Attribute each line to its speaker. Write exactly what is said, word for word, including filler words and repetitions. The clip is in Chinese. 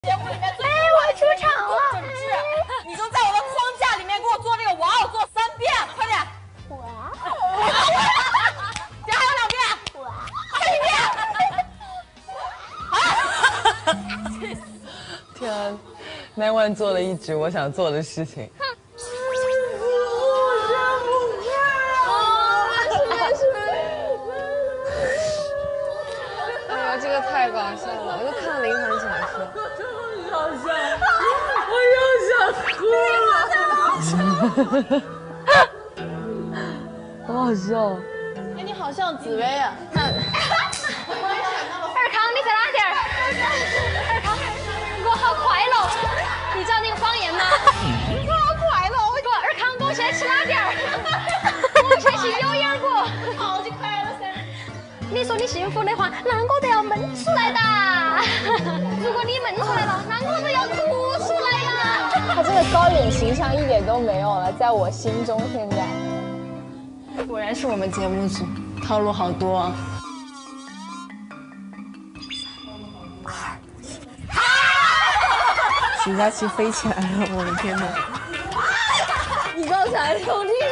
Speaker 1: 节目里面最哎，我出场了，整治，你就在我的框架里面给我做这个哇哦，做三遍，快点！哇哦！这还有两遍，哇，还一遍。啊！
Speaker 2: 天啊，那万做了一直我想做的事情。
Speaker 3: 这个太搞笑了，我就看了灵魂小说。
Speaker 2: 好笑，我又想哭了。好好笑。
Speaker 1: 哎，你好像紫薇啊。
Speaker 4: 尔康，你在哪点儿？尔康，我好快乐。你知道那个方言吗？
Speaker 1: 我好快乐。我
Speaker 4: 说尔康，我现在去哪点儿？我现在去酉阳谷。
Speaker 1: 好就快乐噻。
Speaker 4: 你说你幸福的话，那我都要闷出来的。如果你闷出来了，那我都要哭出来了。
Speaker 3: 他这个高冷形象一点都没有了，在我心中现在。
Speaker 1: 果然是我们节目组，套路好多啊。
Speaker 3: 徐佳琪飞起来了，我的天哪！
Speaker 1: 你刚才用力